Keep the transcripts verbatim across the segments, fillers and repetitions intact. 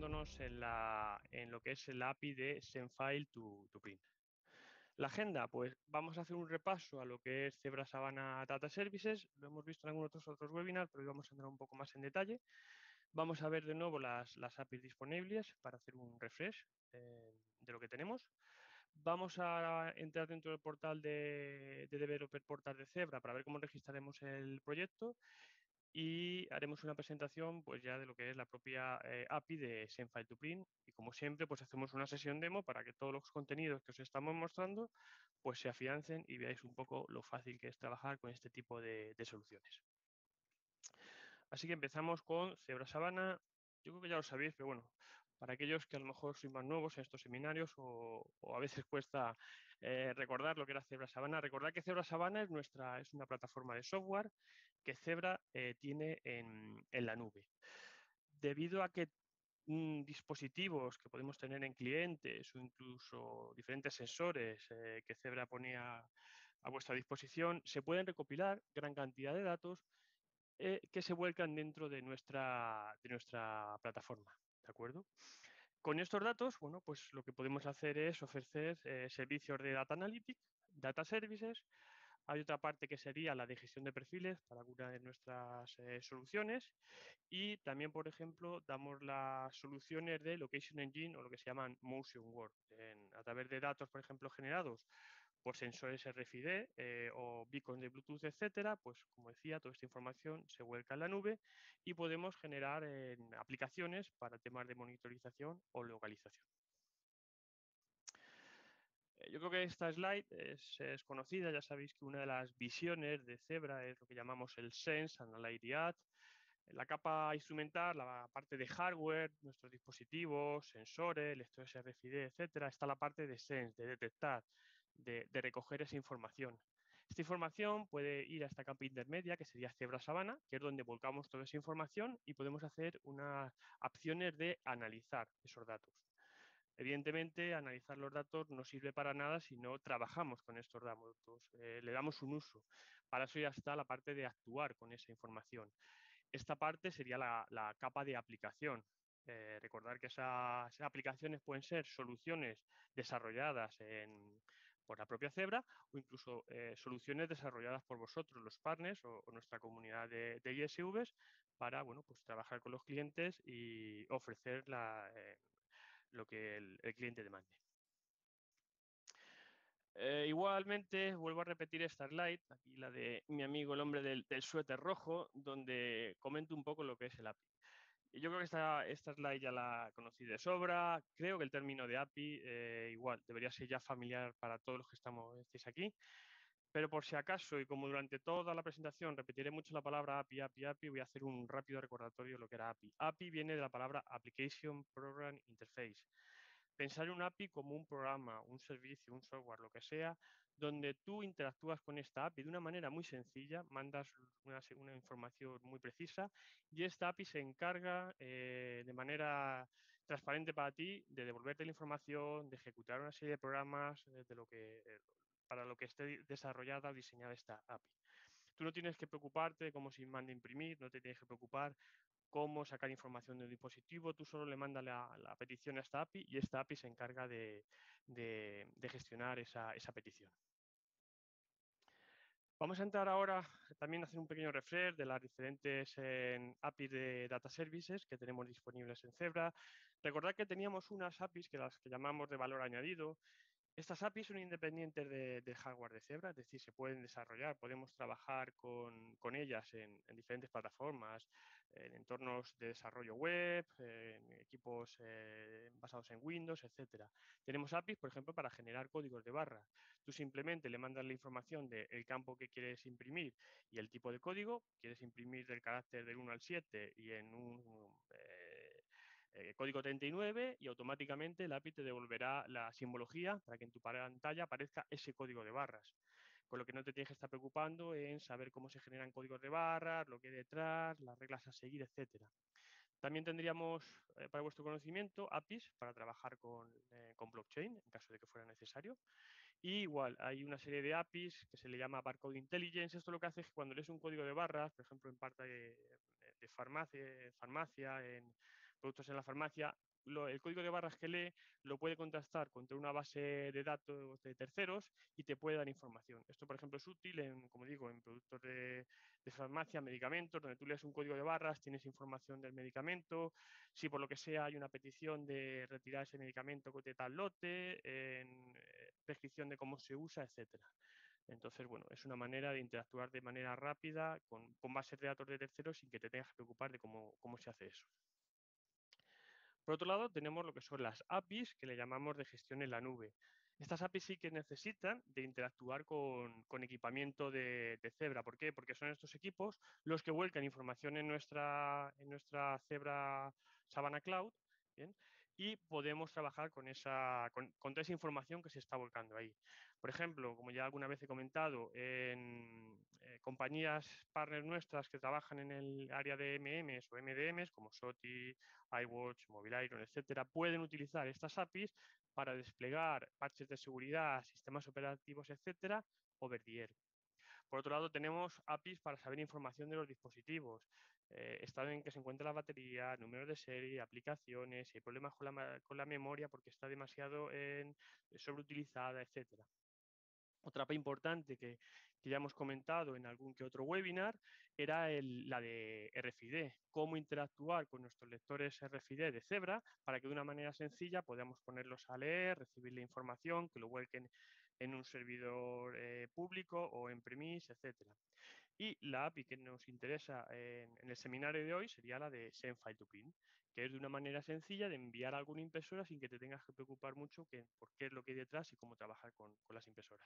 centrándonos en, la, en lo que es el A P I de Sendfile to, to Print. La agenda, pues vamos a hacer un repaso a lo que es Zebra Savannah Data Services. Lo hemos visto en algunos otros, otros webinars, pero hoy vamos a entrar un poco más en detalle. Vamos a ver de nuevo las, las A P Is disponibles para hacer un refresh eh, de lo que tenemos. Vamos a entrar dentro del portal de, de Developer Portal de Zebra para ver cómo registraremos el proyecto y haremos una presentación pues ya de lo que es la propia eh, A P I de Sendfile to Print y como siempre pues hacemos una sesión demo para que todos los contenidos que os estamos mostrando pues se afiancen y veáis un poco lo fácil que es trabajar con este tipo de, de soluciones. Así que empezamos con Zebra Savannah. Yo creo que ya lo sabéis, pero bueno, para aquellos que a lo mejor sois más nuevos en estos seminarios o, o a veces cuesta eh, recordar lo que era Zebra Savannah, recordad que Zebra Savannah es, nuestra, es una plataforma de software que Zebra eh, tiene en, en la nube. Debido a que mm, dispositivos que podemos tener en clientes o incluso diferentes sensores eh, que Zebra pone a, a vuestra disposición, se pueden recopilar gran cantidad de datos eh, que se vuelcan dentro de nuestra, de nuestra plataforma, ¿de acuerdo? Con estos datos, bueno, pues lo que podemos hacer es ofrecer eh, servicios de Data Analytics, Data Services. Hay otra parte que sería la de gestión de perfiles para alguna de nuestras eh, soluciones y también, por ejemplo, damos las soluciones de Location Engine o lo que se llaman Motion Work. En, a través de datos, por ejemplo, generados por sensores R F I D eh, o beacons de Bluetooth, etcétera, pues como decía, toda esta información se vuelca en la nube y podemos generar eh, aplicaciones para temas de monitorización o localización. Eh, yo creo que esta slide es, es, conocida, ya sabéis que una de las visiones de Zebra es lo que llamamos el Sense, Analyze y Add. La capa instrumental, la parte de hardware, nuestros dispositivos, sensores, lectores R F I D, etcétera, está la parte de Sense, de detectar, de, de recoger esa información. Esta información puede ir a esta capa intermedia, que sería Zebra Savannah, que es donde volcamos toda esa información y podemos hacer unas acciones de analizar esos datos. Evidentemente, analizar los datos no sirve para nada si no trabajamos con estos datos, eh, le damos un uso. Para eso ya está la parte de actuar con esa información. Esta parte sería la, la capa de aplicación. Eh, recordar que esas, esas aplicaciones pueden ser soluciones desarrolladas en, por la propia Zebra o incluso eh, soluciones desarrolladas por vosotros, los partners o, o nuestra comunidad de, de I S Vs para bueno, pues, trabajar con los clientes y ofrecer la, eh, lo que el, el cliente demande. Eh, igualmente, vuelvo a repetir esta slide, aquí la de mi amigo el hombre del, del suéter rojo, donde comento un poco lo que es el A P I. Yo creo que esta, esta slide ya la conocí de sobra. Creo que el término de A P I eh, igual debería ser ya familiar para todos los que estamos estéis aquí. Pero por si acaso, y como durante toda la presentación repetiré mucho la palabra A P I, A P I, A P I, voy a hacer un rápido recordatorio de lo que era A P I. A P I viene de la palabra Application Program Interface. Pensar en un A P I como un programa, un servicio, un software, lo que sea, donde tú interactúas con esta A P I de una manera muy sencilla, mandas una, una información muy precisa y esta A P I se encarga eh, de manera transparente para ti de devolverte la información, de ejecutar una serie de programas eh, de lo que, eh, para lo que esté desarrollada o diseñada esta A P I. Tú no tienes que preocuparte de cómo se manda a imprimir, no te tienes que preocupar cómo sacar información de un dispositivo, tú solo le mandas la, la petición a esta A P I y esta A P I se encarga de, de, de gestionar esa, esa petición. Vamos a entrar ahora también a hacer un pequeño refresh de las diferentes eh, A P Is de Data Services que tenemos disponibles en Zebra. Recordad que teníamos unas A P Is que las que llamamos de valor añadido. Estas A P Is son independientes de, de hardware de Zebra, es decir, se pueden desarrollar, podemos trabajar con, con ellas en, en, diferentes plataformas, en entornos de desarrollo web, en equipos eh, basados en Windows, etcétera. Tenemos A P Is, por ejemplo, para generar códigos de barra. Tú simplemente le mandas la información del campo que quieres imprimir y el tipo de código. Quieres imprimir del carácter del uno al siete y en un... Eh, Eh, código treinta y nueve y automáticamente el A P I te devolverá la simbología para que en tu pantalla aparezca ese código de barras. Con lo que no te tienes que estar preocupando en saber cómo se generan códigos de barras, lo que hay detrás, las reglas a seguir, etcétera. También tendríamos, eh, para vuestro conocimiento, A P Is para trabajar con, eh, con blockchain, en caso de que fuera necesario. Y igual, hay una serie de A P Is que se le llama Barcode Intelligence. Esto lo que hace es que cuando lees un código de barras, por ejemplo, en parte de, de farmacia, farmacia, en productos en la farmacia, lo, el código de barras que lee lo puede contrastar contra una base de datos de terceros y te puede dar información. Esto, por ejemplo, es útil en, como digo, en productos de, de farmacia, medicamentos, donde tú lees un código de barras, tienes información del medicamento, si por lo que sea hay una petición de retirar ese medicamento de tal lote, en eh, prescripción de cómo se usa, etcétera. Entonces, bueno, es una manera de interactuar de manera rápida con, con bases de datos de terceros sin que te tengas que preocupar de cómo, cómo se hace eso. Por otro lado, tenemos lo que son las A P Is, que le llamamos de gestión en la nube. Estas A P Is sí que necesitan de interactuar con, con equipamiento de, de Zebra. ¿Por qué? Porque son estos equipos los que vuelcan información en nuestra, en nuestra Zebra Savannah Cloud, ¿bien? Y podemos trabajar con, esa, con, con toda esa información que se está volcando ahí. Por ejemplo, como ya alguna vez he comentado, en eh, compañías partners nuestras que trabajan en el área de M Ms o M D Ms, como SOTI, iWatch, Mobile Iron, etcétera, pueden utilizar estas A P Is para desplegar parches de seguridad, sistemas operativos, etcétera, over the air. Por otro lado, tenemos A P Is para saber información de los dispositivos, eh, estado en que se encuentra la batería, números de serie, aplicaciones, si hay problemas con la, con la memoria porque está demasiado en, sobreutilizada, etcétera. Otra A P I importante que, que, ya hemos comentado en algún que otro webinar era el, la de R F I D, cómo interactuar con nuestros lectores R F I D de Zebra para que de una manera sencilla podamos ponerlos a leer, recibir la información, que lo vuelquen en un servidor eh, público o en premise, etcétera. Y la A P I que nos interesa en, en el seminario de hoy sería la de Send-File-to-Print, que es de una manera sencilla de enviar alguna impresora sin que te tengas que preocupar mucho que, por qué es lo que hay detrás y cómo trabajar con, con las impresoras.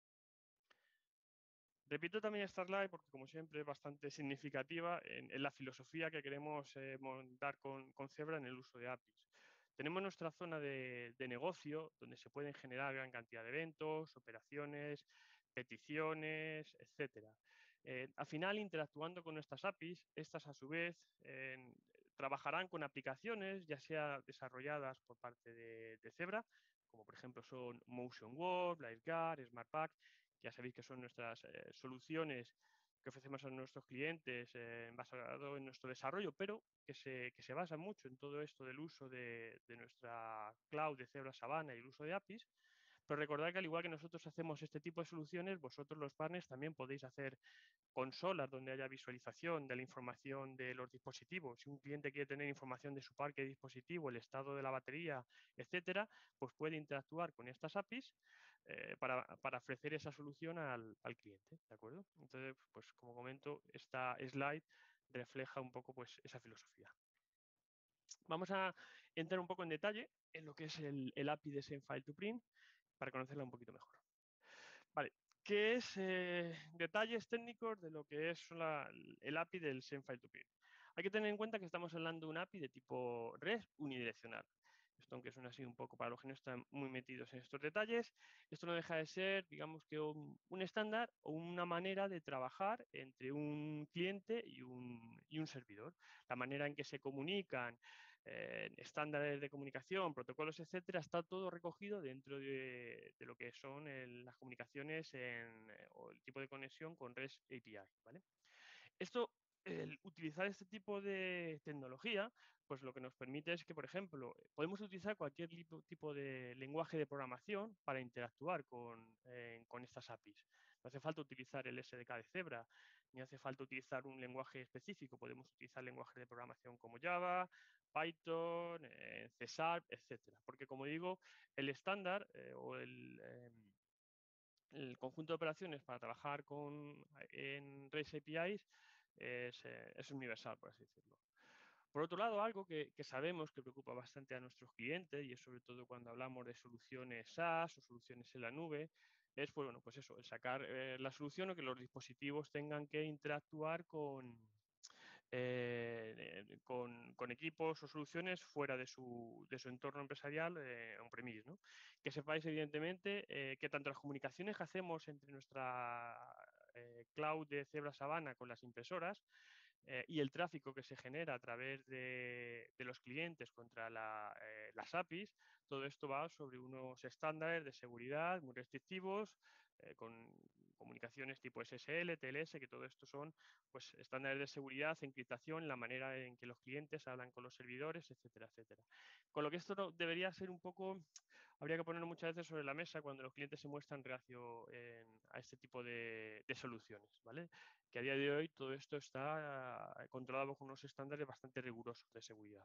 Repito también esta slide porque, como siempre, es bastante significativa en, en la filosofía que queremos eh, montar con, con Zebra en el uso de A P Is. Tenemos nuestra zona de, de negocio donde se pueden generar gran cantidad de eventos, operaciones, peticiones, etcétera. Eh, al final, interactuando con nuestras A P Is, estas a su vez eh, trabajarán con aplicaciones, ya sea desarrolladas por parte de, de Zebra, como por ejemplo son MotionWork, LiveGuard, SmartPack, que ya sabéis que son nuestras eh, soluciones que ofrecemos a nuestros clientes eh, basado en nuestro desarrollo, pero que se, que se basa mucho en todo esto del uso de, de nuestra cloud de Zebra Savannah y el uso de A P Is. Pero recordad que al igual que nosotros hacemos este tipo de soluciones, vosotros los partners también podéis hacer consolas donde haya visualización de la información de los dispositivos. Si un cliente quiere tener información de su parque de dispositivo, el estado de la batería, etcétera, pues puede interactuar con estas A P Is eh, para, para, ofrecer esa solución al, al, cliente, ¿de acuerdo? Entonces, pues como comento, esta slide refleja un poco pues esa filosofía. Vamos a entrar un poco en detalle en lo que es el, el A P I de Send-File-to-Print para conocerla un poquito mejor. Vale, ¿qué es eh, detalles técnicos de lo que es la, el A P I del Send-File-to-Print? Hay que tener en cuenta que estamos hablando de un A P I de tipo REST unidireccional. Esto, aunque suena así un poco para los que no están muy metidos en estos detalles, esto no deja de ser, digamos que un, un estándar o una manera de trabajar entre un cliente y un, y un servidor. La manera en que se comunican, eh, estándares de comunicación, protocolos, etcétera, está todo recogido dentro de, de lo que son el, las comunicaciones en, o el tipo de conexión con REST A P I, ¿vale? Esto, el utilizar este tipo de tecnología, pues lo que nos permite es que, por ejemplo, podemos utilizar cualquier tipo de lenguaje de programación para interactuar con, eh, con estas A P Is. No hace falta utilizar el S D K de Zebra, ni hace falta utilizar un lenguaje específico. Podemos utilizar lenguajes de programación como Java, Python, eh, C Sharp, etcétera. Porque, como digo, el estándar eh, o el... Eh, el conjunto de operaciones para trabajar con, en REST A P Is es, eh, es universal, por así decirlo. Por otro lado, algo que, que, sabemos que preocupa bastante a nuestros clientes, y es sobre todo cuando hablamos de soluciones SaaS o soluciones en la nube, es bueno, pues eso, el sacar eh, la solución o que los dispositivos tengan que interactuar con, eh, con, con, equipos o soluciones fuera de su, de su entorno empresarial eh, on-premise, ¿no? Que sepáis, evidentemente, eh, que tanto las comunicaciones que hacemos entre nuestra eh, cloud de Zebra Savannah con las impresoras eh, y el tráfico que se genera a través de, de los clientes contra la, eh, las A P Is, todo esto va sobre unos estándares de seguridad muy restrictivos, eh, con comunicaciones tipo S S L, T L S, que todo esto son pues, estándares de seguridad, encriptación, la manera en que los clientes hablan con los servidores, etcétera, etcétera. Con lo que esto no, debería ser un poco, habría que ponerlo muchas veces sobre la mesa cuando los clientes se muestran reacio en, a este tipo de, de soluciones, ¿vale? Que a día de hoy todo esto está controlado con unos estándares bastante rigurosos de seguridad.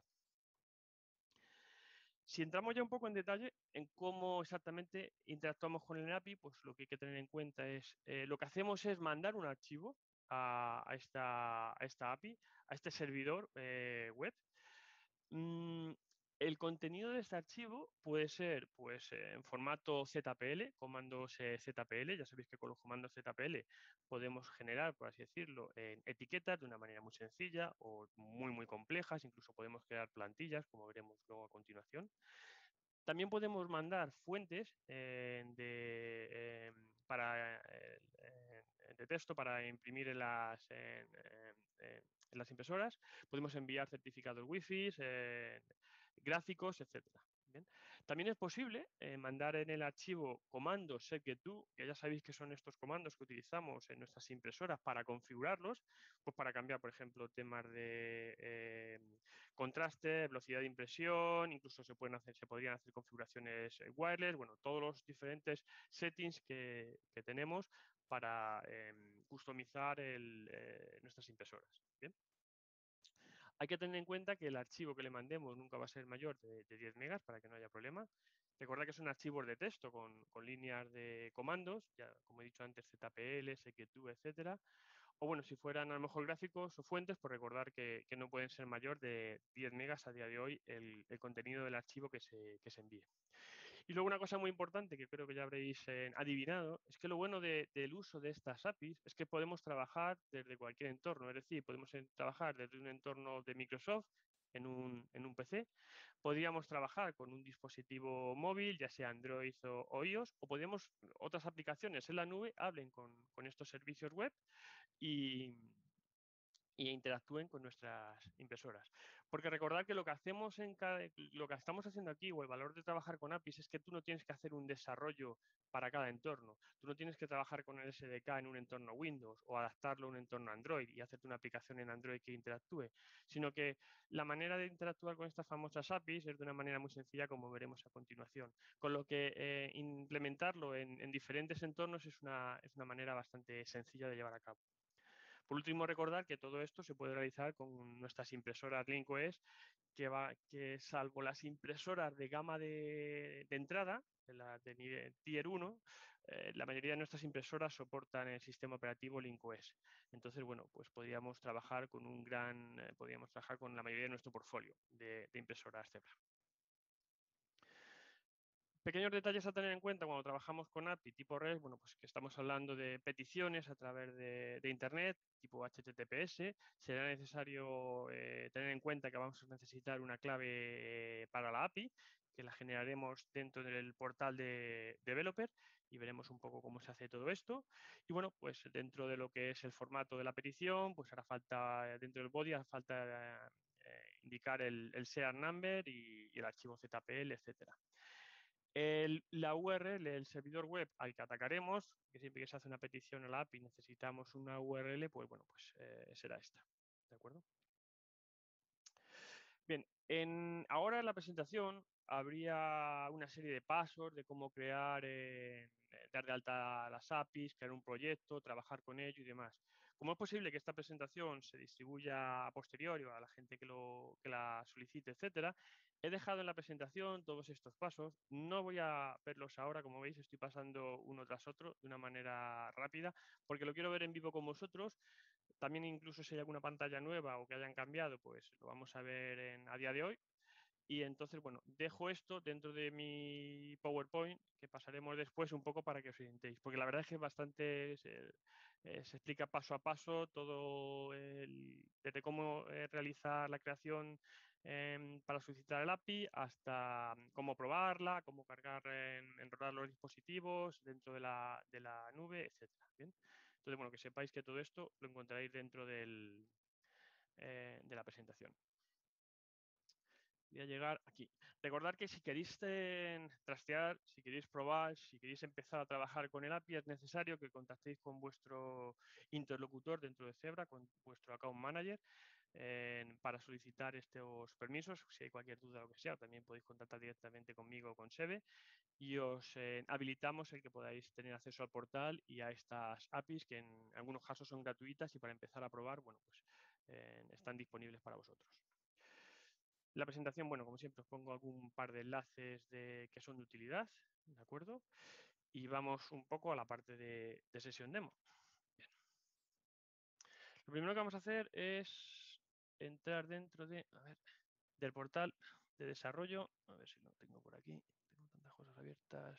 Si entramos ya un poco en detalle en cómo exactamente interactuamos con el A P I, pues lo que hay que tener en cuenta es, eh, lo que hacemos es mandar un archivo a, a esta, a esta A P I, a este servidor eh, web. Mm, el contenido de este archivo puede ser pues, eh, en formato Z P L, comandos eh, Z P L. Ya sabéis que con los comandos Z P L podemos generar, por así decirlo, en etiquetas de una manera muy sencilla o muy, muy complejas. Incluso podemos crear plantillas, como veremos luego a continuación. También podemos mandar fuentes eh, de, eh, para, eh, de texto para imprimir en las, en, en, en las impresoras. Podemos enviar certificados Wi-Fi, eh, gráficos, etcétera. Bien. También es posible eh, mandar en el archivo comandos setgetDo, que ya sabéis que son estos comandos que utilizamos en nuestras impresoras para configurarlos, pues para cambiar, por ejemplo, temas de eh, contraste, velocidad de impresión, incluso se pueden hacer, se podrían hacer configuraciones wireless, bueno, todos los diferentes settings que, que tenemos para eh, customizar el, eh, nuestras impresoras. ¿Bien? Hay que tener en cuenta que el archivo que le mandemos nunca va a ser mayor de, de diez megas para que no haya problema. Recuerda que son archivos de texto con, con líneas de comandos, ya como he dicho antes, Z P L, setgetDo, etcétera. O bueno, si fueran a lo mejor gráficos o fuentes, pues recordar que, que no pueden ser mayor de diez megas a día de hoy el, el contenido del archivo que se, que se envíe. Y luego una cosa muy importante que creo que ya habréis eh, adivinado, es que lo bueno de, del uso de estas A P Is es que podemos trabajar desde cualquier entorno, es decir, podemos en, trabajar desde un entorno de Microsoft en un, en un P C, podríamos trabajar con un dispositivo móvil, ya sea Android o, o iOS, o podríamos, otras aplicaciones en la nube hablen con, con estos servicios web y, y interactúen con nuestras impresoras. Porque recordad que lo que hacemos en cada, lo que estamos haciendo aquí, o el valor de trabajar con A P Is, es que tú no tienes que hacer un desarrollo para cada entorno. Tú no tienes que trabajar con el S D K en un entorno Windows o adaptarlo a un entorno Android y hacerte una aplicación en Android que interactúe, sino que la manera de interactuar con estas famosas A P Is es de una manera muy sencilla, como veremos a continuación. Con lo que eh, implementarlo en, en diferentes entornos es una, es una manera bastante sencilla de llevar a cabo. Por último, recordar que todo esto se puede realizar con nuestras impresoras Link-O S, que, va, que salvo las impresoras de gama de, de entrada, de, la, de nivel Tier uno, eh, la mayoría de nuestras impresoras soportan el sistema operativo Link-O S. Entonces, bueno, pues podríamos trabajar con un gran, eh, podríamos trabajar con la mayoría de nuestro portfolio de, de impresoras Zebra. Pequeños detalles a tener en cuenta cuando trabajamos con A P I tipo REST, bueno, pues que estamos hablando de peticiones a través de, de Internet, tipo H T T P S. Será necesario eh, tener en cuenta que vamos a necesitar una clave eh, para la A P I, que la generaremos dentro del portal de Developer y veremos un poco cómo se hace todo esto. Y bueno, pues dentro de lo que es el formato de la petición, pues hará falta, dentro del body, hará falta eh, indicar el, el share number y, y el archivo Z P L, etcétera. El, la U R L, el servidor web al que atacaremos, que siempre que se hace una petición a la A P I necesitamos una U R L, pues bueno, pues eh, será esta. ¿De acuerdo? Bien, en, ahora en la presentación habría una serie de pasos de cómo crear, eh, dar de alta las A P Is, crear un proyecto, trabajar con ello y demás. ¿Cómo es posible que esta presentación se distribuya a posteriori a la gente que, lo, que la solicite, etcétera? He dejado en la presentación todos estos pasos. No voy a verlos ahora, como veis, estoy pasando uno tras otro de una manera rápida, porque lo quiero ver en vivo con vosotros. También incluso si hay alguna pantalla nueva o que hayan cambiado, pues lo vamos a ver en, a día de hoy. Y entonces, bueno, dejo esto dentro de mi PowerPoint, que pasaremos después un poco para que os orientéis, porque la verdad es que es bastante, se, eh, se explica paso a paso todo, el, desde cómo eh, realizar la creación eh, para solicitar el A P I hasta cómo probarla, cómo cargar, en, enrolar los dispositivos dentro de la, de la nube, etcétera. ¿Bien? Entonces, bueno, que sepáis que todo esto lo encontraréis dentro del, eh, de la presentación. voy a llegar aquí. Recordad que si queréis eh, trastear, si queréis probar, si queréis empezar a trabajar con el A P I, es necesario que contactéis con vuestro interlocutor dentro de Zebra, con vuestro account manager, eh, para solicitar estos permisos. Si hay cualquier duda o lo que sea, también podéis contactar directamente conmigo o con Sebe y os eh, habilitamos el que podáis tener acceso al portal y a estas A P Is que en algunos casos son gratuitas y para empezar a probar, bueno, pues eh, están disponibles para vosotros. La presentación, bueno, como siempre os pongo algún par de enlaces de, que son de utilidad, ¿de acuerdo? Y vamos un poco a la parte de, de sesión demo. Bien. Lo primero que vamos a hacer es entrar dentro de, a ver, del portal de desarrollo. A ver si lo tengo por aquí. Tengo tantas cosas abiertas.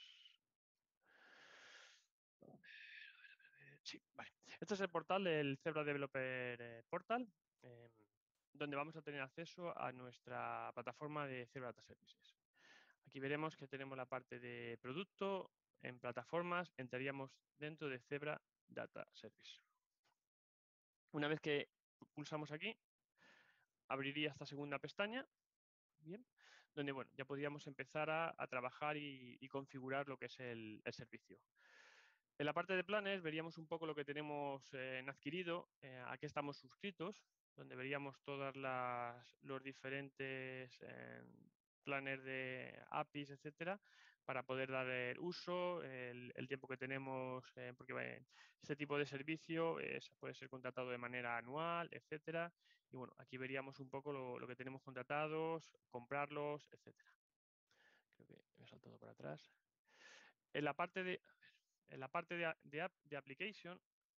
A ver, a ver, sí, vale. Este es el portal del Zebra Developer eh, Portal, eh, donde vamos a tener acceso a nuestra plataforma de Zebra Data Services. Aquí veremos que tenemos la parte de producto, en plataformas, entraríamos dentro de Zebra Data Service. Una vez que pulsamos aquí, abriría esta segunda pestaña, bien, donde bueno, ya podríamos empezar a, a trabajar y, y, configurar lo que es el, el, servicio. En la parte de planes veríamos un poco lo que tenemos eh, en adquirido, eh, a qué estamos suscritos, donde veríamos todas las los diferentes eh, planners de A P Is, etcétera, para poder dar el uso, el, el tiempo que tenemos, eh, porque eh, este tipo de servicio eh, puede ser contratado de manera anual, etcétera. Y bueno, aquí veríamos un poco lo, lo que tenemos contratados, comprarlos, etcétera. Creo que me he saltado para atrás. En la parte de, en la parte de, de, app, de application,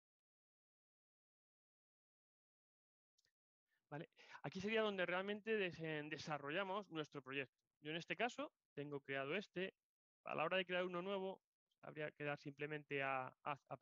¿vale? Aquí sería donde realmente des, desarrollamos nuestro proyecto. Yo en este caso tengo creado este. A la hora de crear uno nuevo, habría que dar simplemente a add app.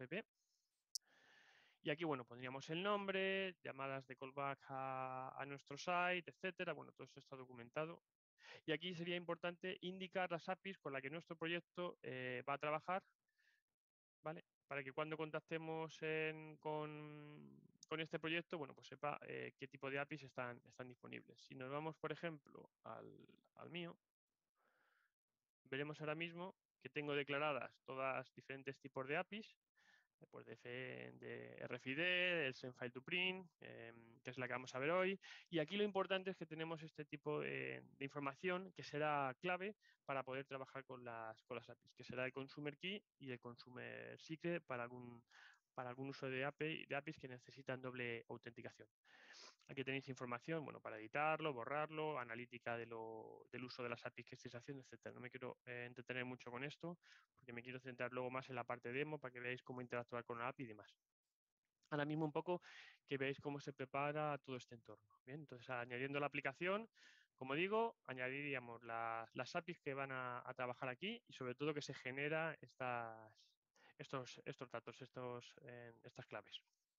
Y aquí, bueno, pondríamos el nombre, llamadas de callback a, a nuestro site, etcétera. Bueno, todo esto está documentado. Y aquí sería importante indicar las A P Is con las que nuestro proyecto eh, va a trabajar, ¿vale? Para que cuando contactemos en, con, con este proyecto, bueno, pues sepa eh, qué tipo de A P Is están, están disponibles. Si nos vamos, por ejemplo, al, al mío, veremos ahora mismo que tengo declaradas todas diferentes tipos de A P Is, pues de, F, de R F I D, el Send File to Print, eh, que es la que vamos a ver hoy. Y aquí lo importante es que tenemos este tipo de, de información que será clave para poder trabajar con las, con las A P Is, que será el Consumer Key y el Consumer Secret para algún, para algún uso de, A P I, de A P Is que necesitan doble autenticación. Aquí tenéis información, bueno, para editarlo, borrarlo, analítica de lo, del uso de las A P Is que estáis haciendo, etcétera. No me quiero eh, entretener mucho con esto, porque me quiero centrar luego más en la parte demo para que veáis cómo interactuar con la A P I y demás. Ahora mismo un poco que veáis cómo se prepara todo este entorno. Bien, entonces añadiendo la aplicación, como digo, añadiríamos la, las A P Is que van a, a, trabajar aquí y sobre todo que se genera estas, estos, estos datos, estos, eh, estas claves.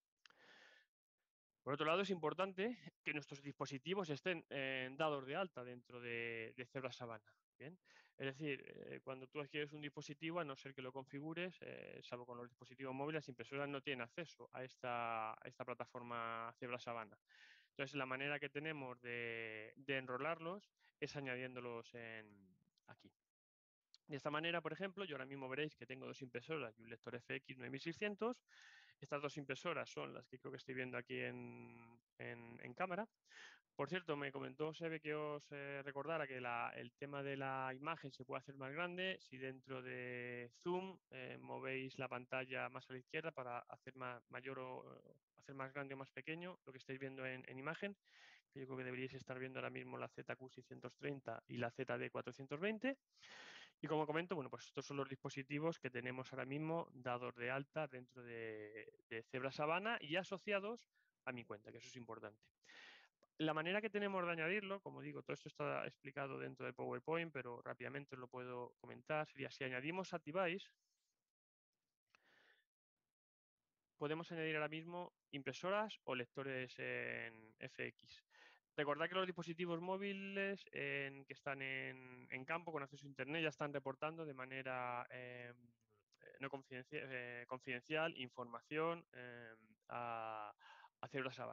Por otro lado, es importante que nuestros dispositivos estén eh, dados de alta dentro de, de Zebra Savannah. ¿Bien? Es decir, eh, cuando tú adquieres un dispositivo, a no ser que lo configures, eh, salvo con los dispositivos móviles, las impresoras no tienen acceso a esta, a esta plataforma Zebra Savannah. Entonces, la manera que tenemos de, de enrolarlos es añadiéndolos en, aquí. De esta manera, por ejemplo, yo ahora mismo veréis que tengo dos impresoras y un lector F X nueve mil seiscientos. Estas dos impresoras son las que creo que estoy viendo aquí en, en, en cámara. Por cierto, me comentó Sebe que os eh, recordara que la, el tema de la imagen se puede hacer más grande si dentro de Zoom eh, movéis la pantalla más a la izquierda para hacer más, mayor o hacer más grande o más pequeño lo que estáis viendo en, en imagen. Que yo creo que deberíais estar viendo ahora mismo la Z Q seiscientos treinta y la Z D cuatrocientos veinte. Y como comento, bueno, pues estos son los dispositivos que tenemos ahora mismo dados de alta dentro de, de Zebra Savannah y asociados a mi cuenta, que eso es importante. La manera que tenemos de añadirlo, como digo, todo esto está explicado dentro del PowerPoint, pero rápidamente os lo puedo comentar, sería si añadimos a device, podemos añadir ahora mismo impresoras o lectores en F X. Recordad que los dispositivos móviles en, que están en, en, campo con acceso a Internet ya están reportando de manera eh, no confidencial, eh, confidencial información eh, a, a Zebra Savannah.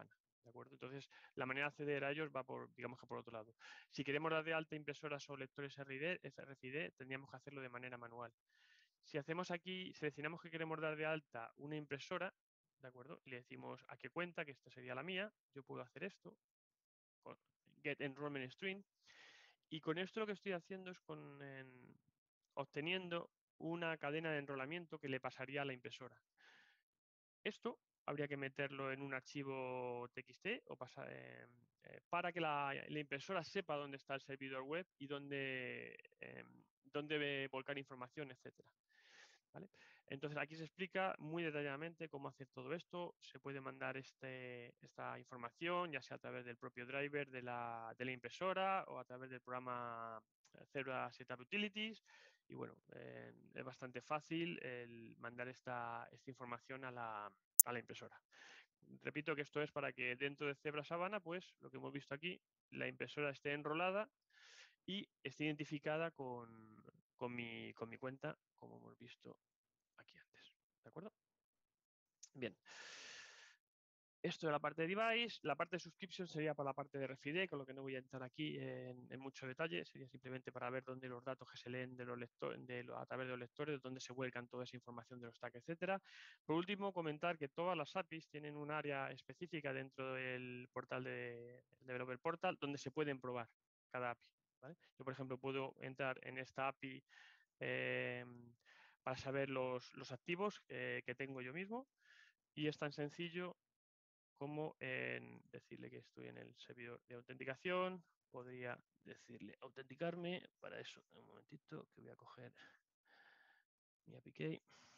¿de acuerdo? Entonces, la manera de acceder a ellos va por, digamos que por otro lado. Si queremos dar de alta impresoras o lectores R F I D, tendríamos que hacerlo de manera manual. Si hacemos aquí, seleccionamos que queremos dar de alta una impresora, ¿de acuerdo? Y le decimos a qué cuenta, que esta sería la mía, yo puedo hacer esto, con get enrollment string, y con esto lo que estoy haciendo es con, en, obteniendo una cadena de enrolamiento que le pasaría a la impresora. Esto habría que meterlo en un archivo T X T o pasa, eh, eh, para que la, la, impresora sepa dónde está el servidor web y dónde, eh, dónde debe volcar información, etcétera. ¿Vale? Entonces aquí se explica muy detalladamente cómo hacer todo esto. Se puede mandar este, esta información, ya sea a través del propio driver de la, de la impresora o a través del programa Zebra Setup Utilities. Y bueno, eh, es bastante fácil el mandar esta, esta información a la, a la impresora. Repito que esto es para que dentro de Zebra Savannah, pues lo que hemos visto aquí, la impresora esté enrolada y esté identificada con, con, mi, con mi cuenta, como hemos visto aquí antes. ¿De acuerdo? Bien. Esto es la parte de device. La parte de subscription sería para la parte de R F I D, con lo que no voy a entrar aquí en, en mucho detalle. Sería simplemente para ver dónde los datos que se leen de los lectores, de lo, a través de los lectores, dónde se vuelcan toda esa información de los tags, etcétera. Por último, comentar que todas las A P Is tienen un área específica dentro del portal de Developer Portal donde se pueden probar cada A P I. ¿Vale? Yo, por ejemplo, puedo entrar en esta A P I eh, para saber los, los activos eh, que tengo yo mismo, y es tan sencillo como en decirle que estoy en el servidor de autenticación. Podría decirle autenticarme. Para eso, un momentito, que voy a coger mi A P K.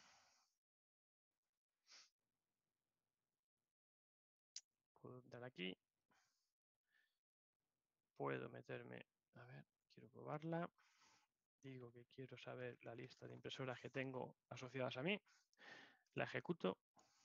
Puedo entrar aquí. Puedo meterme, a ver, quiero probarla. Digo que quiero saber la lista de impresoras que tengo asociadas a mí. La ejecuto.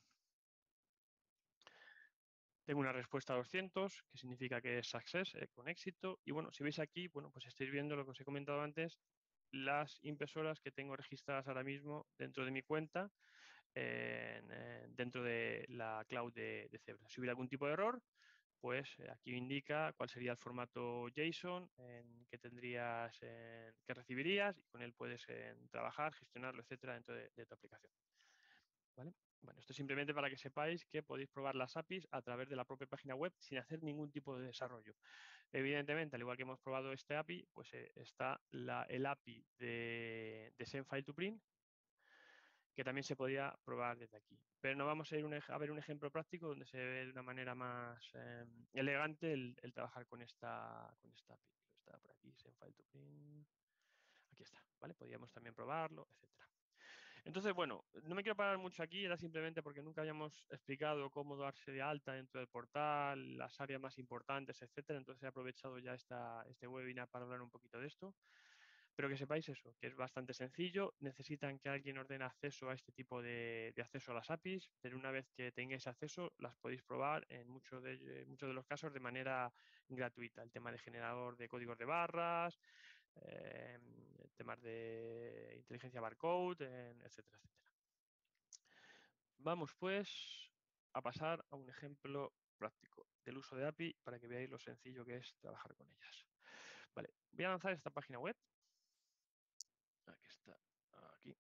Tengo una respuesta a doscientos, que significa que es success, eh, con éxito. Y bueno, si veis aquí, bueno, pues estáis viendo lo que os he comentado antes, las impresoras que tengo registradas ahora mismo dentro de mi cuenta, eh, eh, dentro de la cloud de, de Zebra. Si hubiera algún tipo de error, pues aquí indica cuál sería el formato JSON en que tendrías, en, que recibirías, y con él puedes en, trabajar, gestionarlo, etcétera, dentro de, de tu aplicación. ¿Vale? Bueno, esto es simplemente para que sepáis que podéis probar las A P Is a través de la propia página web sin hacer ningún tipo de desarrollo. Evidentemente, al igual que hemos probado este A P I, pues eh, está la, el A P I de, de SendFile2Print, que también se podía probar desde aquí. Pero no vamos a, ir un, a ver un ejemplo práctico donde se ve de una manera más eh, elegante el, el, trabajar con esta, con esta A P I. Está por aquí, SendFile2Print. Aquí está, ¿vale? Podríamos también probarlo, etcétera. Entonces, bueno, no me quiero parar mucho aquí, era simplemente porque nunca habíamos explicado cómo darse de alta dentro del portal, las áreas más importantes, etcétera. Entonces he aprovechado ya esta, este webinar para hablar un poquito de esto. Pero que sepáis eso, que es bastante sencillo. Necesitan que alguien ordene acceso a este tipo de, de acceso a las A P Is, pero una vez que tengáis acceso, las podéis probar en muchos de, muchos de los casos de manera gratuita. El tema de generador de códigos de barras, eh, temas de inteligencia barcode, eh, etcétera, etcétera. Vamos pues a pasar a un ejemplo práctico del uso de A P I para que veáis lo sencillo que es trabajar con ellas. Vale, voy a lanzar esta página web. Aquí está, aquí.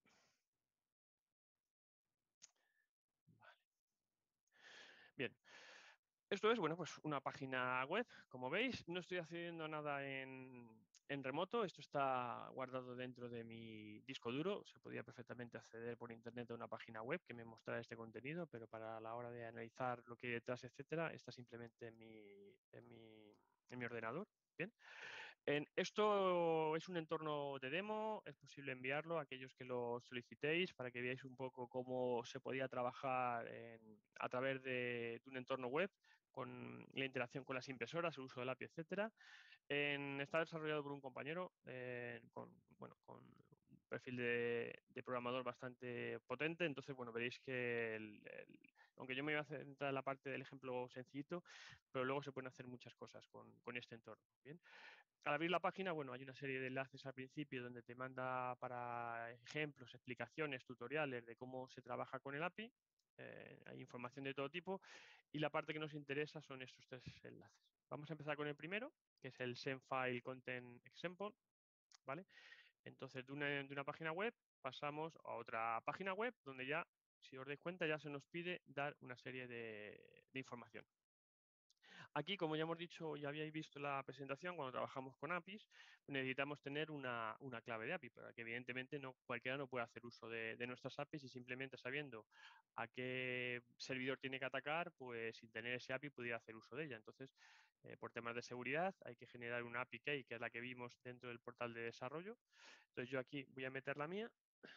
Vale. Bien, esto es, bueno, pues una página web, como veis. No estoy haciendo nada en, en remoto, esto está guardado dentro de mi disco duro. Se podría perfectamente acceder por internet a una página web que me mostrara este contenido, pero para la hora de analizar lo que hay detrás, etcétera, está simplemente en mi, en mi, en mi ordenador. Bien. En esto es un entorno de demo, es posible enviarlo a aquellos que lo solicitéis para que veáis un poco cómo se podía trabajar en, a través de, de un entorno web con la interacción con las impresoras, el uso del A P I, etcétera. En, está desarrollado por un compañero eh, con, bueno, con un perfil de, de, programador bastante potente, entonces bueno, veréis que el, el, aunque yo me iba a centrar en la parte del ejemplo sencillito, pero luego se pueden hacer muchas cosas con, con este entorno. Bien. Al abrir la página, bueno, hay una serie de enlaces al principio donde te manda para ejemplos, explicaciones, tutoriales de cómo se trabaja con el A P I. Eh, hay información de todo tipo y la parte que nos interesa son estos tres enlaces. Vamos a empezar con el primero, que es el Sendfile Content Example, ¿vale? Entonces, de una, de una página web pasamos a otra página web donde ya, si os dais cuenta, ya se nos pide dar una serie de, de información. Aquí, como ya hemos dicho, ya habíais visto la presentación, cuando trabajamos con A P Is, necesitamos tener una, una clave de A P I, para que evidentemente no, cualquiera no puede hacer uso de, de nuestras A P Is y simplemente sabiendo a qué servidor tiene que atacar, pues sin tener ese A P I pudiera hacer uso de ella. Entonces, eh, por temas de seguridad, hay que generar una A P I Key, que es la que vimos dentro del portal de desarrollo. Entonces, yo aquí voy a meter la mía.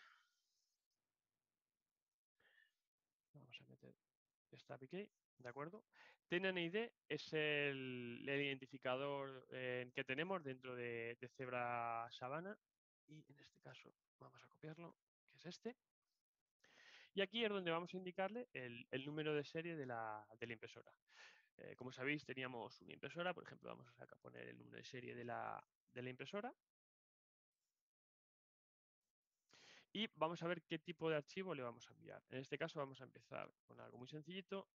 Vamos a meter esta A P I Key. ¿De acuerdo? T N N I D es el, el identificador eh, que tenemos dentro de, de Zebra Savannah y en este caso vamos a copiarlo, que es este. Y aquí es donde vamos a indicarle el, el número de serie de la, de la impresora. Eh, como sabéis, teníamos una impresora, por ejemplo, vamos a poner el número de serie de la, de la impresora. Y vamos a ver qué tipo de archivo le vamos a enviar. En este caso vamos a empezar con algo muy sencillito.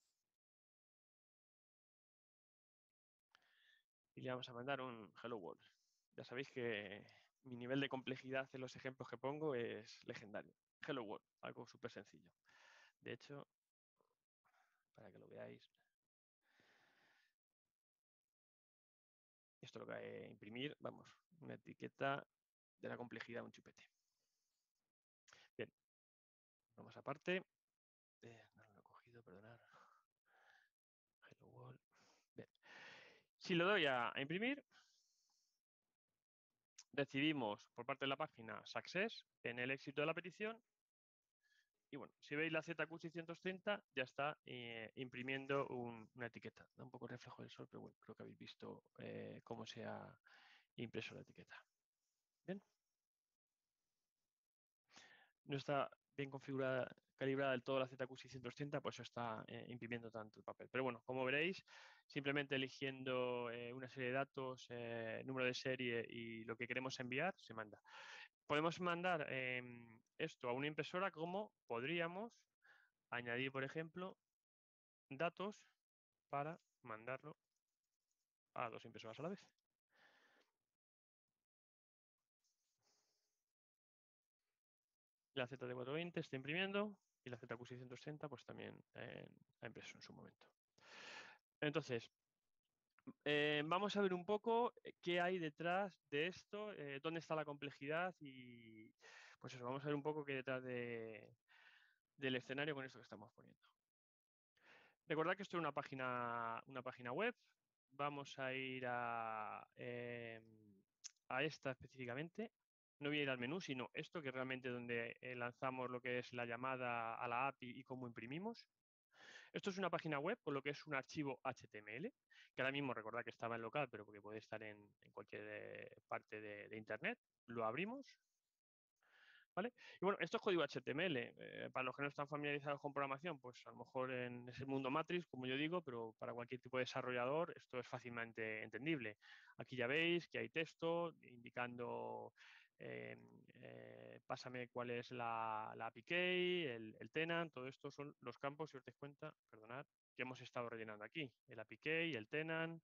Y le vamos a mandar un Hello World. Ya sabéis que mi nivel de complejidad en los ejemplos que pongo es legendario. Hello World, algo súper sencillo. De hecho, para que lo veáis, esto lo que hay que imprimir, vamos, una etiqueta de la complejidad, un chupete. Bien, vamos aparte. Eh, no lo he cogido, perdonad. Hello World. Bien. Si lo doy a, a imprimir, recibimos por parte de la página Success en el éxito de la petición. Y bueno, si veis la Z Q seiscientos treinta, ya está eh, imprimiendo un, una etiqueta. Da un poco reflejo del sol, pero bueno, creo que habéis visto eh, cómo se ha impreso la etiqueta. Bien. No está bien configurada, calibrada del todo la Z Q seiscientos treinta, por eso está eh, imprimiendo tanto el papel. Pero bueno, como veréis, simplemente eligiendo eh, una serie de datos, eh, número de serie y lo que queremos enviar, se manda. Podemos mandar eh, esto a una impresora como podríamos añadir, por ejemplo, datos para mandarlo a dos impresoras a la vez. La Z D cuatrocientos veinte está imprimiendo y la Z Q seiscientos treinta pues también eh, ha impreso en su momento. Entonces, eh, vamos a ver un poco qué hay detrás de esto, eh, dónde está la complejidad y pues eso, vamos a ver un poco qué hay detrás de, del escenario con esto que estamos poniendo. Recordad que esto es una página, una página web. Vamos a ir a, eh, a esta específicamente. No voy a ir al menú, sino esto, que es realmente donde eh, lanzamos lo que es la llamada a la A P I y cómo imprimimos. Esto es una página web con lo que es un archivo H T M L, que ahora mismo recordad que estaba en local, pero porque puede estar en, en cualquier eh, parte de, de Internet. Lo abrimos. ¿Vale? Y bueno, esto es código H T M L. Eh, para los que no están familiarizados con programación, pues a lo mejor en ese mundo Matrix, como yo digo, pero para cualquier tipo de desarrollador esto es fácilmente entendible. Aquí ya veis que hay texto indicando, eh, eh, pásame cuál es la, la A P I Key, el, el tenant, todo esto son los campos, si os dais cuenta, perdonad, que hemos estado rellenando aquí. El A P I Key, el tenant,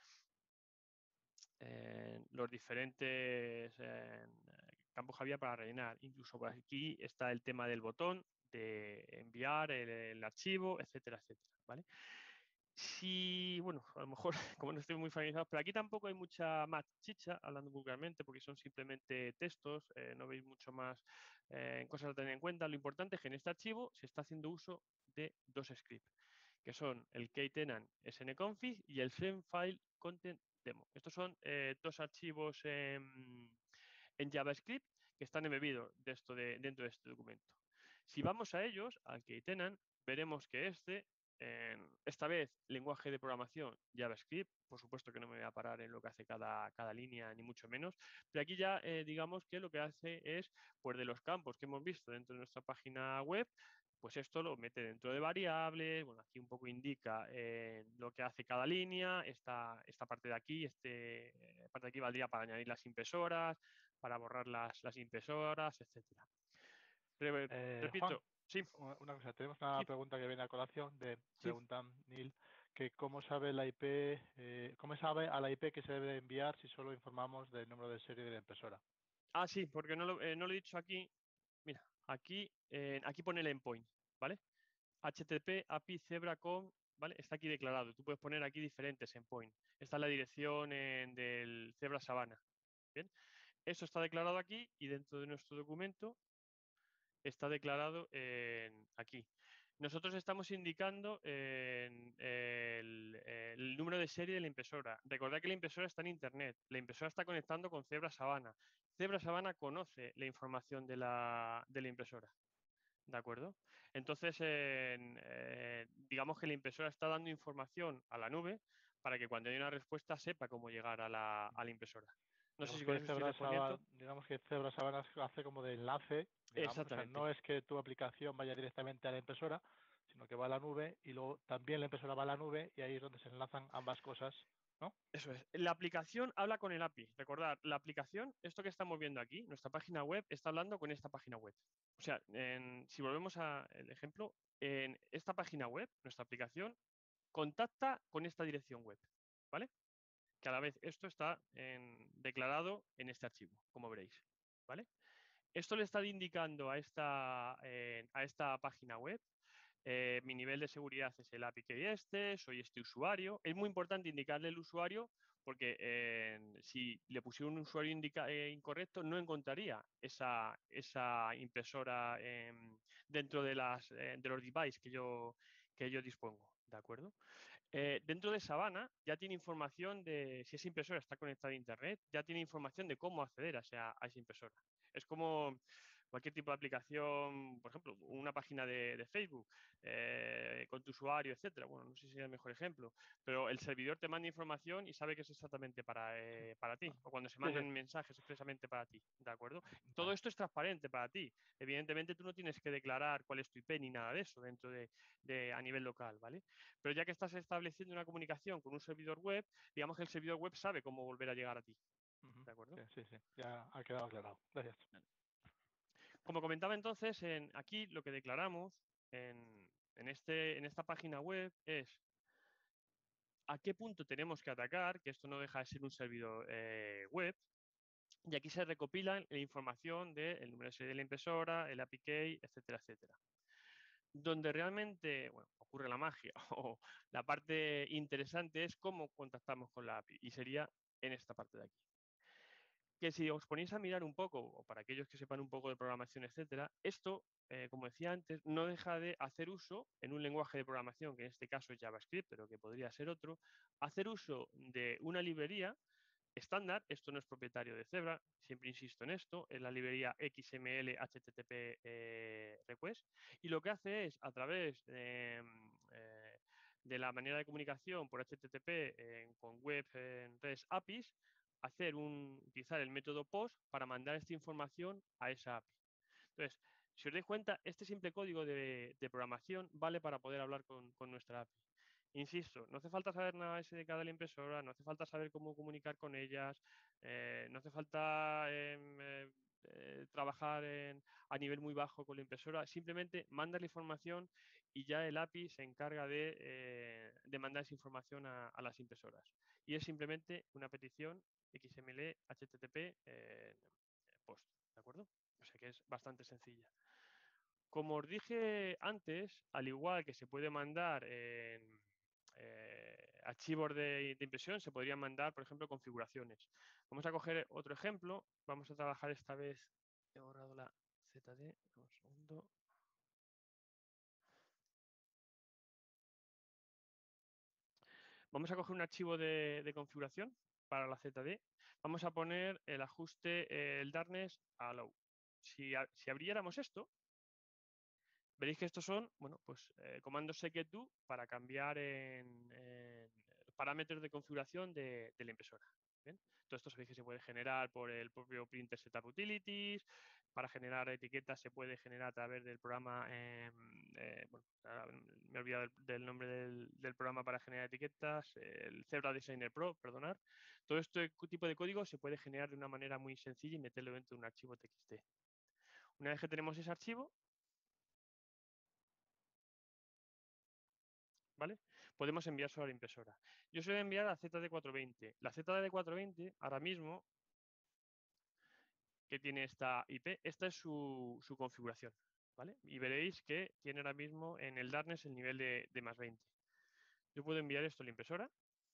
eh, los diferentes eh, campos que había para rellenar. Incluso por aquí está el tema del botón, de enviar el, el archivo, etcétera, etcétera. ¿Vale? Si, bueno, a lo mejor, como no estoy muy familiarizado, pero aquí tampoco hay mucha más chicha, hablando vulgarmente, porque son simplemente textos, eh, no veis mucho más eh, cosas a tener en cuenta. Lo importante es que en este archivo se está haciendo uso de dos scripts, que son el ktenant snconfig y el sendfile content demo. Estos son eh, dos archivos en, en JavaScript que están embebidos de esto de, dentro de este documento. Si vamos a ellos, al ktenant, veremos que este, eh, esta vez lenguaje de programación JavaScript, por supuesto que no me voy a parar en lo que hace cada, cada línea, ni mucho menos, pero aquí ya eh, digamos que lo que hace es, pues de los campos que hemos visto dentro de nuestra página web, pues esto lo mete dentro de variables, bueno, aquí un poco indica eh, lo que hace cada línea, esta, esta parte de aquí, este eh, parte de aquí valdría para añadir las impresoras, para borrar las, las impresoras, etcétera. Eh, Juan, Repito, Sí, Una una cosa, tenemos una sí, pregunta que viene a colación de sí. preguntan Neil que cómo sabe la I P, eh, cómo sabe a la I P que se debe enviar si solo informamos del número de serie de la impresora. Ah, sí, porque no lo, eh, no lo he dicho aquí. Mira, aquí, eh, aquí pone el endpoint, ¿vale? H T T P, A P I, Zebra.com, ¿vale? Está aquí declarado. Tú puedes poner aquí diferentes endpoints. Esta es la dirección en- del Zebra Savannah. Bien, eso está declarado aquí y dentro de nuestro documento está declarado en, aquí. Nosotros estamos indicando en el, el número de serie de la impresora. Recordad que la impresora está en Internet. La impresora está conectando con Zebra Savannah. Zebra Savannah conoce la información de la, de la impresora. ¿De acuerdo? Entonces, en, eh, digamos que la impresora está dando información a la nube para que cuando haya una respuesta sepa cómo llegar a la, a la impresora. No sé Digamos si con que eso estoy Zebra Savannah, respondiendo. digamos que Zebra Savannah hace como de enlace, digamos, o sea, Exactamente. no es que tu aplicación vaya directamente a la impresora, sino que va a la nube y luego también la impresora va a la nube y ahí es donde se enlazan ambas cosas, ¿no? Eso es. La aplicación habla con el A P I. Recordad, la aplicación, esto que estamos viendo aquí, nuestra página web, está hablando con esta página web. O sea, en- si volvemos al ejemplo, en esta página web, nuestra aplicación contacta con esta dirección web. ¿Vale? Que a la vez esto está en- declarado en este archivo, como veréis. ¿Vale? Esto le está indicando a esta, eh, a esta página web, eh, mi nivel de seguridad es el A P I que este, soy este usuario. Es muy importante indicarle el usuario porque eh, si le pusiera un usuario indica, eh, incorrecto, no encontraría esa, esa impresora eh, dentro de, las, eh, de los devices que yo, que yo dispongo. ¿De acuerdo? Eh, dentro de Savannah ya tiene información de si esa impresora está conectada a Internet, ya tiene información de cómo acceder a esa, a esa impresora. Es como cualquier tipo de aplicación, por ejemplo, una página de, de Facebook eh, con tu usuario, etcétera. Bueno, no sé si es el mejor ejemplo, pero el servidor te manda información y sabe que es exactamente para, eh, para ti, o cuando se Sí, sí, mandan mensajes expresamente para ti, ¿de acuerdo? Todo vale. esto es transparente para ti. Evidentemente, tú no tienes que declarar cuál es tu I P ni nada de eso dentro de, de a nivel local, ¿vale? Pero ya que estás estableciendo una comunicación con un servidor web, digamos que el servidor web sabe cómo volver a llegar a ti. Ujú. ¿De acuerdo? Sí, sí, sí, ya ha quedado aclarado. Gracias. Como comentaba entonces, en, aquí lo que declaramos en, en, este, en esta página web es a qué punto tenemos que atacar, que esto no deja de ser un servidor eh, web, y aquí se recopila la información del número de serie de la impresora, el A P I key, etcétera, etcétera. Donde realmente bueno, ocurre la magia o la parte interesante es cómo contactamos con la A P I, y sería en esta parte de aquí. Que si os ponéis a mirar un poco, o para aquellos que sepan un poco de programación, etcétera, esto, eh, como decía antes, no deja de hacer uso en un lenguaje de programación, que en este caso es JavaScript, pero que podría ser otro, hacer uso de una librería estándar. Esto no es propietario de Zebra, siempre insisto en esto, es la librería X M L H T T P eh, Request, y lo que hace es, a través de, eh, de la manera de comunicación por H T T P eh, con web en REST A P Is, hacer un, utilizar el método POST para mandar esta información a esa A P I. Entonces, si os dais cuenta, este simple código de, de programación vale para poder hablar con, con nuestra A P I. Insisto, no hace falta saber nada S D K de la impresora, no hace falta saber cómo comunicar con ellas, eh, no hace falta eh, eh, trabajar en, a nivel muy bajo con la impresora, simplemente mandas la información y ya el A P I se encarga de, eh, de mandar esa información a, a, las impresoras. Y es simplemente una petición X M L H T T P eh, post, ¿de acuerdo? O sea que es bastante sencilla. Como os dije antes, al igual que se puede mandar en eh, archivos de, de, impresión, se podrían mandar, por ejemplo, configuraciones. Vamos a coger otro ejemplo. Vamos a trabajar esta vez. He borrado la Z D. Un segundo. Vamos a coger un archivo de, de configuración para la Z D. Vamos a poner el ajuste, eh, el darkness a low. Si, si abriéramos esto, veréis que estos son, bueno, pues eh, comandos secret-do para cambiar en, en los parámetros de configuración de, de la impresora. ¿Bien? Todo esto sabéis que se puede generar por el propio Printer Setup Utilities. Para generar etiquetas se puede generar a través del programa, eh, eh, bueno, me he olvidado del, del nombre del, del, programa para generar etiquetas, el Zebra Designer Pro, perdonar. Todo este tipo de código se puede generar de una manera muy sencilla y meterlo dentro de un archivo T X T. Una vez que tenemos ese archivo, ¿vale? Podemos enviar solo a la impresora. Yo suelo enviar a Z D cuatrocientos veinte. La Z D cuatrocientos veinte, ahora mismo, que tiene esta I P, esta es su, su configuración, ¿vale? Y veréis que tiene ahora mismo en el Darkness el nivel de, de más veinte. Yo puedo enviar esto a la impresora.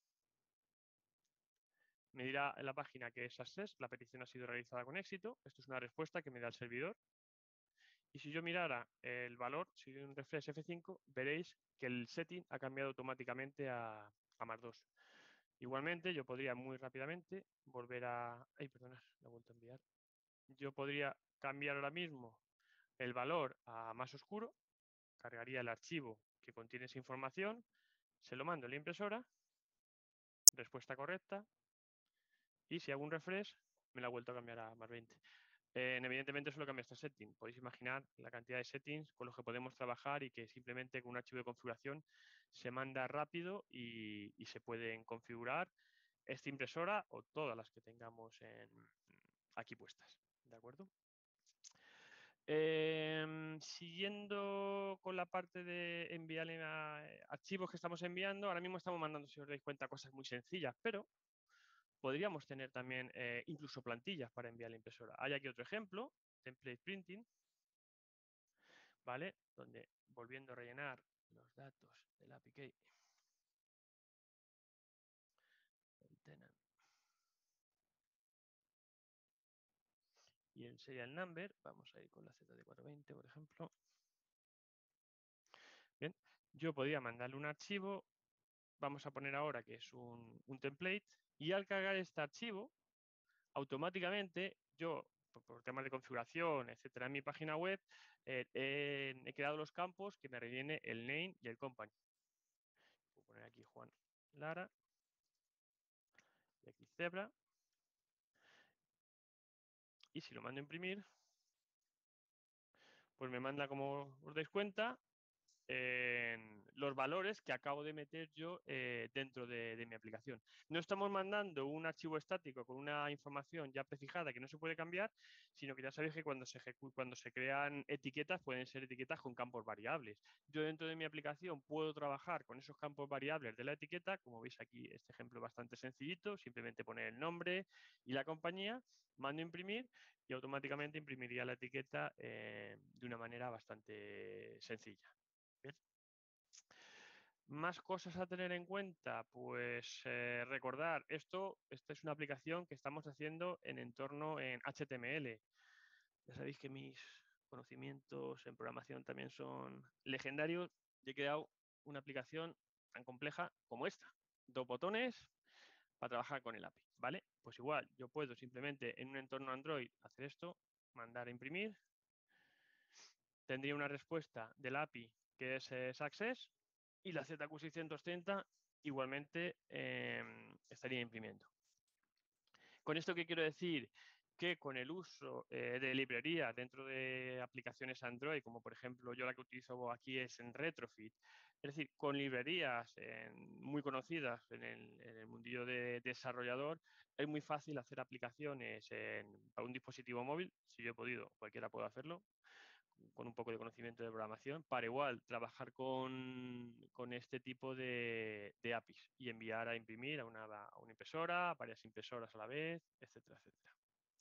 Me dirá en la página que es success, la petición ha sido realizada con éxito. Esto es una respuesta que me da el servidor. Y si yo mirara el valor, si doy un refresh F cinco, veréis que el setting ha cambiado automáticamente a, a más dos. Igualmente, yo podría muy rápidamente volver a... Ay, perdona, lo he vuelto a enviar. Yo podría cambiar ahora mismo el valor a más oscuro, cargaría el archivo que contiene esa información, se lo mando a la impresora, respuesta correcta, y si hago un refresh, me la ha vuelto a cambiar a más veinte. Eh, evidentemente solo cambia este setting. Podéis imaginar la cantidad de settings con los que podemos trabajar y que simplemente con un archivo de configuración se manda rápido y, y se pueden configurar esta impresora o todas las que tengamos en, aquí puestas. ¿De acuerdo? Eh, siguiendo con la parte de enviar a, archivos que estamos enviando, ahora mismo estamos mandando, si os dais cuenta, cosas muy sencillas, pero podríamos tener también eh, incluso plantillas para enviar a la impresora. Hay aquí otro ejemplo, template printing, ¿vale? Donde, volviendo a rellenar los datos del A P I Key, el tenant y el serial number, vamos a ir con la Z D cuatrocientos veinte, por ejemplo. Bien, yo podría mandarle un archivo, vamos a poner ahora que es un, un template, y al cargar este archivo, automáticamente yo, por, por temas de configuración, etcétera, en mi página web, eh, eh, he creado los campos que me rellene el name y el company. Voy a poner aquí Juan Lara y aquí Zebra. Y si lo mando a imprimir, pues me manda, como os dais cuenta, en los valores que acabo de meter yo eh, dentro de, de mi aplicación. No estamos mandando un archivo estático con una información ya prefijada que no se puede cambiar, sino que ya sabéis que cuando se, cuando se crean etiquetas pueden ser etiquetas con campos variables. Yo dentro de mi aplicación puedo trabajar con esos campos variables de la etiqueta, como veis aquí este ejemplo bastante sencillito, simplemente poner el nombre y la compañía, mando a imprimir y automáticamente imprimiría la etiqueta eh, de una manera bastante sencilla. Bien. Más cosas a tener en cuenta, pues eh, recordar, esto, esta es una aplicación que estamos haciendo en entorno en H T M L. Ya sabéis que mis conocimientos en programación también son legendarios y he creado una aplicación tan compleja como esta. Dos botones para trabajar con el A P I, ¿vale? Pues igual, yo puedo simplemente en un entorno Android hacer esto, mandar a imprimir. Tendría una respuesta del A P I que es eh, Success y la Z Q seiscientos treinta igualmente eh, estaría imprimiendo. ¿Con esto qué quiero decir? Que con el uso eh, de librería dentro de aplicaciones Android, como por ejemplo yo la que utilizo aquí es en Retrofit, es decir, con librerías en, muy conocidas en el, en el mundillo de desarrollador, es muy fácil hacer aplicaciones en, para un dispositivo móvil. Si yo he podido, cualquiera puede hacerlo, con un poco de conocimiento de programación, para igual trabajar con, con este tipo de, de A P Is y enviar a imprimir a una, a una impresora, a varias impresoras a la vez, etcétera, etcétera.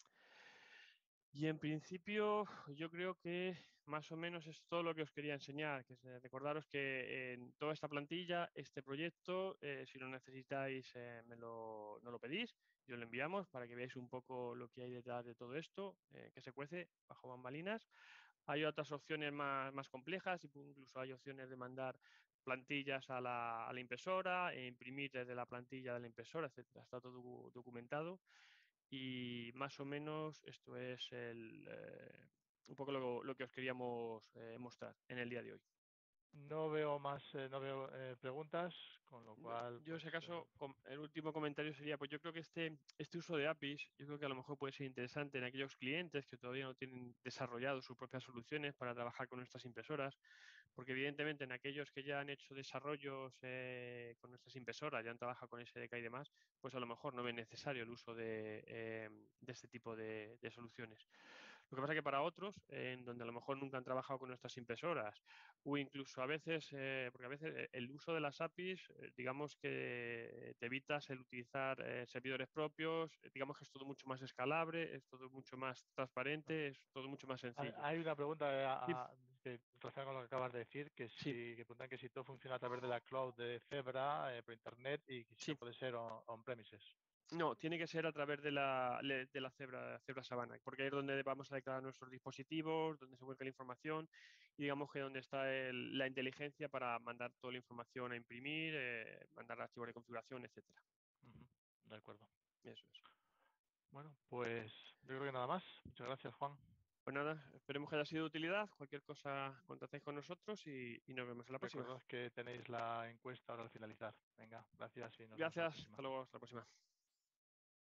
Y en principio yo creo que más o menos es todo lo que os quería enseñar. Que es, recordaros que en toda esta plantilla, este proyecto, eh, si lo necesitáis, eh, me lo, no lo pedís, yo lo enviamos para que veáis un poco lo que hay detrás de todo esto, eh, que se cuece bajo bambalinas. Hay otras opciones más, más complejas, incluso hay opciones de mandar plantillas a la, a la impresora e imprimir desde la plantilla de la impresora, etcétera. Está todo documentado y más o menos esto es el, eh, un poco lo, lo, que os queríamos eh, mostrar en el día de hoy. No veo más, eh, no veo eh, preguntas, con lo cual, Yo, pues... si acaso, Eh... el último comentario sería, pues yo creo que este, este uso de A P Is, yo creo que a lo mejor puede ser interesante en aquellos clientes que todavía no tienen desarrollado sus propias soluciones para trabajar con nuestras impresoras, porque evidentemente en aquellos que ya han hecho desarrollos eh, con nuestras impresoras, ya han trabajado con S D K y demás, pues a lo mejor no es necesario el uso de, eh, de este tipo de, de soluciones. Lo que pasa es que para otros, en donde a lo mejor nunca han trabajado con nuestras impresoras, o incluso a veces, eh, porque a veces eh, el uso de las A P Is, eh, digamos que te evitas el utilizar eh, servidores propios, eh, digamos que es todo mucho más escalable, es todo mucho más transparente, es todo mucho más Hay sencillo. hay una pregunta eh, Sí, a- a- que relacionada con lo que acabas de decir, que sí, si que preguntan que si todo funciona a través de la cloud de Zebra eh, por internet y que si no sí. puede ser on- on-premises. No, tiene que ser a través de la, le- de la Zebra, Zebra Savannah, porque ahí es donde vamos a declarar nuestros dispositivos, donde se vuelca la información y digamos que donde está el- la inteligencia para mandar toda la información a imprimir, eh, mandar archivos de configuración, etcétera. Ujú, de acuerdo. Eso es. Bueno, pues yo creo que nada más. Muchas gracias, Juan. Pues nada, esperemos que haya sido de utilidad. Cualquier cosa contactéis con nosotros y, y nos vemos en la próxima. Recordad que tenéis la encuesta ahora al finalizar. Venga, gracias y nos vemos en la Gracias, próxima. hasta luego, hasta la próxima.